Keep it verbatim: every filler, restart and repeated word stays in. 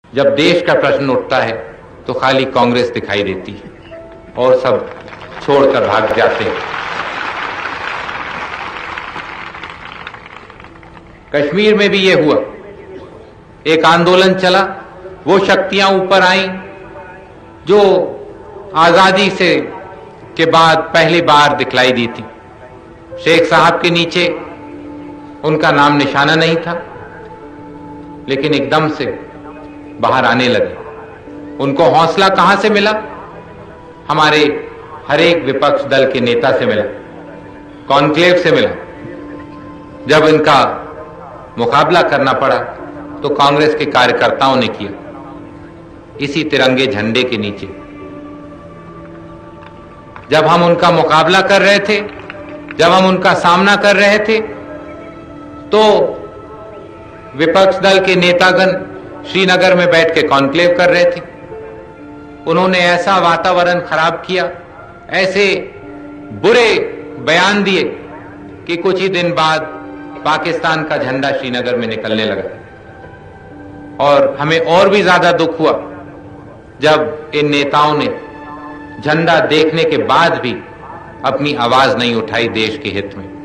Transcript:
जब देश का प्रश्न उठता है तो खाली कांग्रेस दिखाई देती है और सब छोड़कर भाग जाते हैं। कश्मीर में भी यह हुआ, एक आंदोलन चला, वो शक्तियां ऊपर आईं जो आजादी से के बाद पहली बार दिखलाई दी थी। शेख साहब के नीचे उनका नाम निशाना नहीं था, लेकिन एकदम से बाहर आने लगे। उनको हौसला कहां से मिला? हमारे हर एक विपक्ष दल के नेता से मिला, कॉन्क्लेव से मिला। जब इनका मुकाबला करना पड़ा तो कांग्रेस के कार्यकर्ताओं ने किया, इसी तिरंगे झंडे के नीचे। जब हम उनका मुकाबला कर रहे थे, जब हम उनका सामना कर रहे थे, तो विपक्ष दल के नेतागण श्रीनगर में बैठ के कॉन्क्लेव कर रहे थे। उन्होंने ऐसा वातावरण खराब किया, ऐसे बुरे बयान दिए कि कुछ ही दिन बाद पाकिस्तान का झंडा श्रीनगर में निकलने लगा। और हमें और भी ज्यादा दुख हुआ जब इन नेताओं ने झंडा देखने के बाद भी अपनी आवाज नहीं उठाई देश के हित में।